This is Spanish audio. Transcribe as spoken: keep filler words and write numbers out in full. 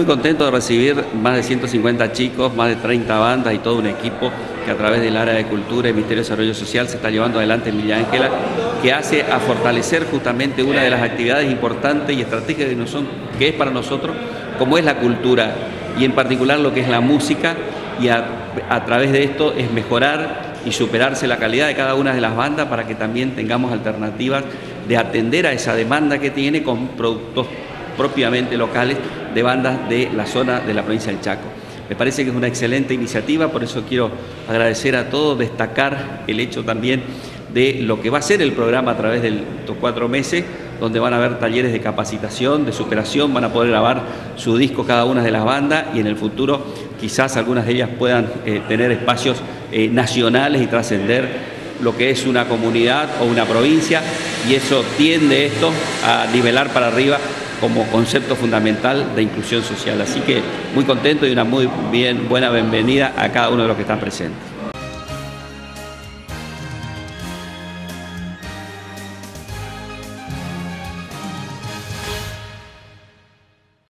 contento de recibir más de ciento cincuenta chicos, más de treinta bandas y todo un equipo que a través del área de cultura y Ministerio de Desarrollo Social se está llevando adelante en Villa Ángela, que hace a fortalecer justamente una de las actividades importantes y estratégicas que, no son, que es para nosotros, como es la cultura y en particular lo que es la música, y a, a través de esto es mejorar y superarse la calidad de cada una de las bandas para que también tengamos alternativas de atender a esa demanda que tiene con productos propiamente locales de bandas de la zona de la provincia del Chaco. Me parece que es una excelente iniciativa, por eso quiero agradecer a todos, destacar el hecho también de lo que va a ser el programa a través de estos cuatro meses, donde van a haber talleres de capacitación, de superación, van a poder grabar su disco cada una de las bandas y en el futuro quizás algunas de ellas puedan eh, tener espacios eh, nacionales y trascender lo que es una comunidad o una provincia, y eso tiende esto a nivelar para arriba como concepto fundamental de inclusión social. Así que muy contento y una muy bien, buena bienvenida a cada uno de los que están presentes.